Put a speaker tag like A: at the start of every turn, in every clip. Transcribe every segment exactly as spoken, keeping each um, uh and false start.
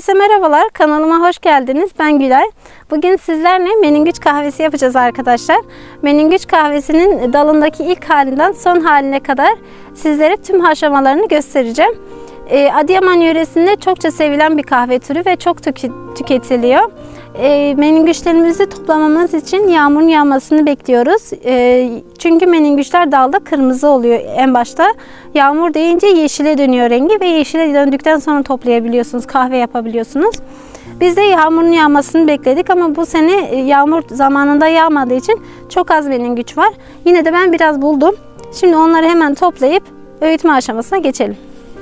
A: Herkese merhabalar, kanalıma hoş geldiniz. Ben Gülay. Bugün sizlerle menengiç kahvesi yapacağız arkadaşlar. Menengiç kahvesinin dalındaki ilk halinden son haline kadar sizlere tüm aşamalarını göstereceğim. Ee, Adıyaman yöresinde çokça sevilen bir kahve türü ve çok tüketiliyor. E, menengiçlerimizi toplamamız için yağmurun yağmasını bekliyoruz. E, çünkü menengiçler dalda kırmızı oluyor en başta. Yağmur deyince yeşile dönüyor rengi ve yeşile döndükten sonra toplayabiliyorsunuz, kahve yapabiliyorsunuz. Biz de yağmurun yağmasını bekledik ama bu sene yağmur zamanında yağmadığı için çok az menengiç var. Yine de ben biraz buldum. Şimdi onları hemen toplayıp öğütme aşamasına geçelim.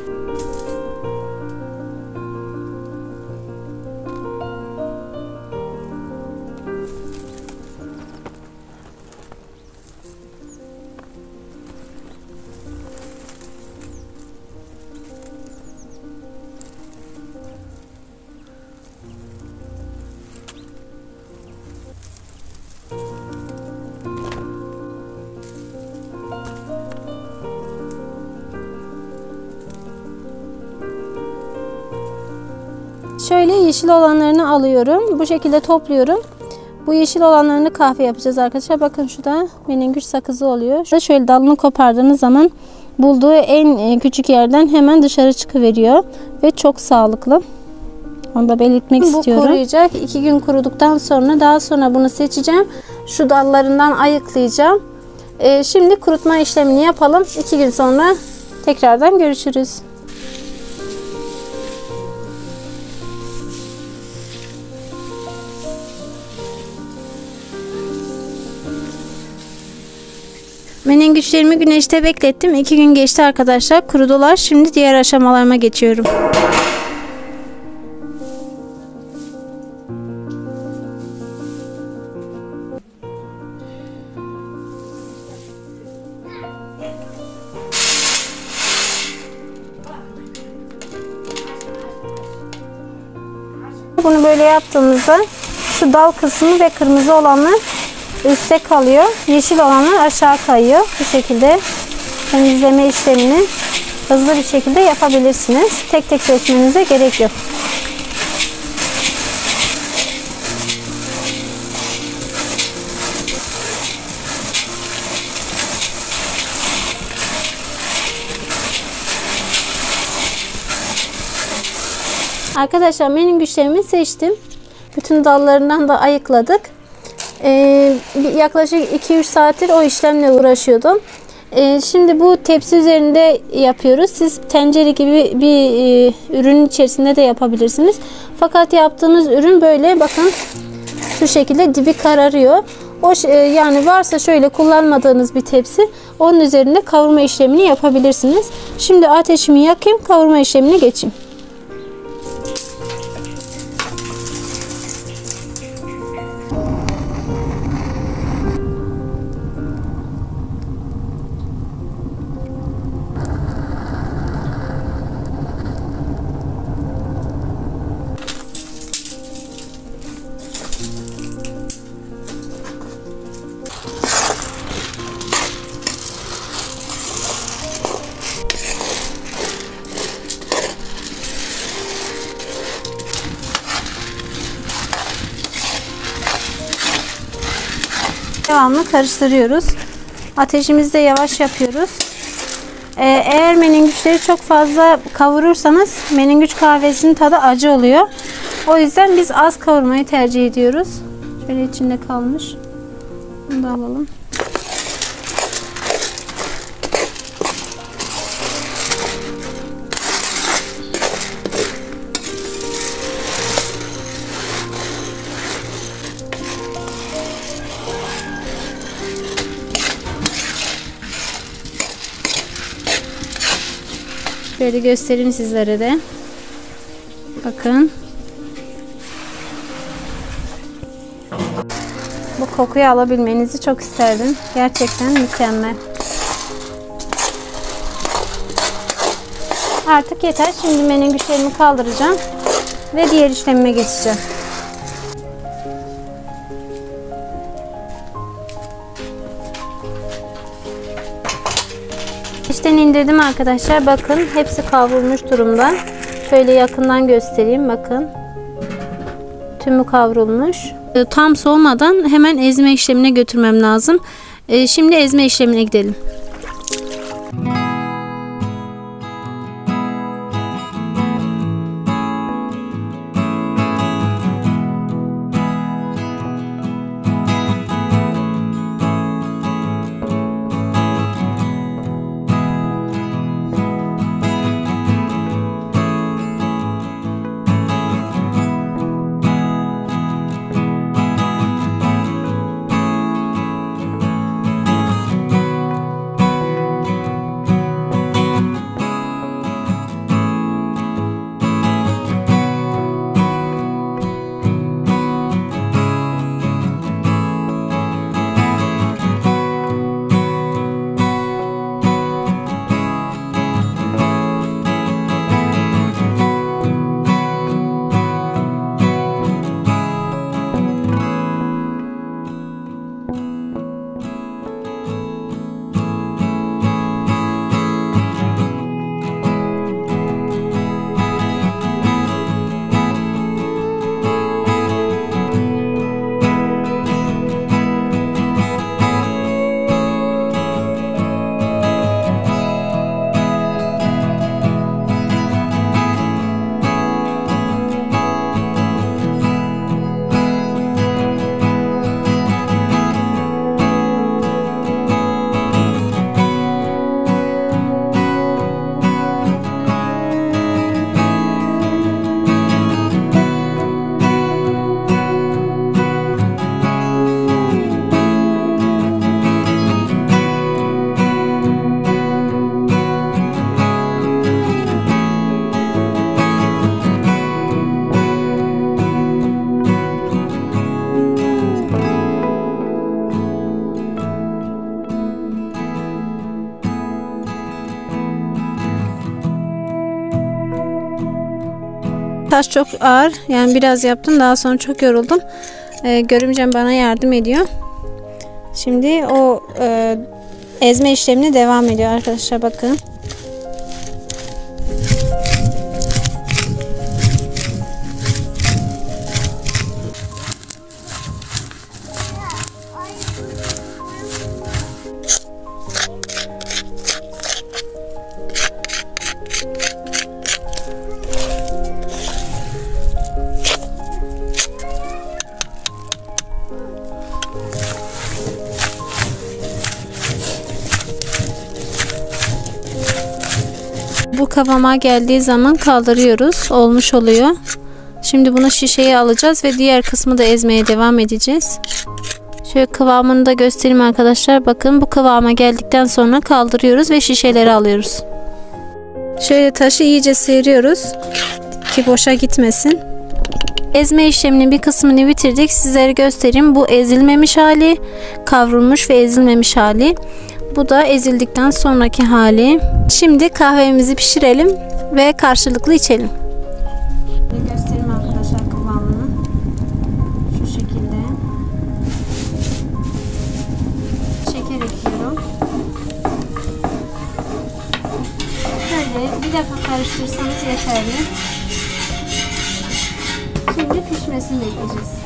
A: Şöyle yeşil olanlarını alıyorum. Bu şekilde topluyorum. Bu yeşil olanlarını kahve yapacağız arkadaşlar. Bakın şurada menengiç sakızı oluyor. Şurada şöyle dalını kopardığınız zaman bulduğu en küçük yerden hemen dışarı çıkıveriyor. Ve çok sağlıklı. Onu da belirtmek bu istiyorum. Bu kuruyacak. İki gün kuruduktan sonra daha sonra bunu seçeceğim. Şu dallarından ayıklayacağım. Ee, şimdi kurutma işlemini yapalım. İki gün sonra tekrardan görüşürüz. Menengiçlerimi güneşte beklettim. İki gün geçti arkadaşlar. Kurudular. Şimdi diğer aşamalarıma geçiyorum. Bunu böyle yaptığımızda şu dal kısmı ve kırmızı olanlar üstte kalıyor. Yeşil olanlar aşağı kayıyor. Bu şekilde temizleme işlemini hızlı bir şekilde yapabilirsiniz. Tek tek seçmenize gerek yok. Arkadaşlar menengiçlerimi seçtim. Bütün dallarından da ayıkladık. Ee, yaklaşık iki üç saattir o işlemle uğraşıyordum. Ee, şimdi bu tepsi üzerinde yapıyoruz. Siz tencere gibi bir e, ürünün içerisinde de yapabilirsiniz. Fakat yaptığınız ürün böyle bakın şu şekilde dibi kararıyor. O e, yani varsa şöyle kullanmadığınız bir tepsi, onun üzerinde kavurma işlemini yapabilirsiniz. Şimdi ateşimi yakayım, kavurma işlemine geçeyim. Devamlı karıştırıyoruz. Ateşimizi de yavaş yapıyoruz. Ee, eğer menengiçleri çok fazla kavurursanız menengiç kahvesinin tadı acı oluyor. O yüzden biz az kavurmayı tercih ediyoruz. Şöyle içinde kalmış. Bunu da alalım. Şöyle göstereyim sizlere de. Bakın. Bu kokuyu alabilmenizi çok isterdim. Gerçekten mükemmel. Artık yeter. Şimdi menengiçlerimi kaldıracağım ve diğer işlemime geçeceğim. İşten indirdim arkadaşlar. Bakın hepsi kavrulmuş durumda. Şöyle yakından göstereyim, bakın. Tümü kavrulmuş. Tam soğumadan hemen ezme işlemine götürmem lazım. Şimdi ezme işlemine gidelim. Taş çok ağır, yani biraz yaptım, daha sonra çok yoruldum. Ee, görümcem bana yardım ediyor. Şimdi o e, ezme işlemine devam ediyor arkadaşlar, bakın. Bu kıvama geldiği zaman kaldırıyoruz. Olmuş oluyor. Şimdi bunu şişeye alacağız ve diğer kısmı da ezmeye devam edeceğiz. Şöyle kıvamını da göstereyim arkadaşlar. Bakın, bu kıvama geldikten sonra kaldırıyoruz ve şişeleri alıyoruz. Şöyle taşı iyice sıyırıyoruz ki boşa gitmesin. Ezme işleminin bir kısmını bitirdik. Sizlere göstereyim. Bu ezilmemiş hali, kavrulmuş ve ezilmemiş hali. Bu da ezildikten sonraki hali. Şimdi kahvemizi pişirelim ve karşılıklı içelim. Göstereyim arkadaşlar kıvamını. Şu şekilde. Şeker ekliyorum. Böyle bir defa karıştırırsanız yeterli. Şimdi pişmesini bekleyeceğiz.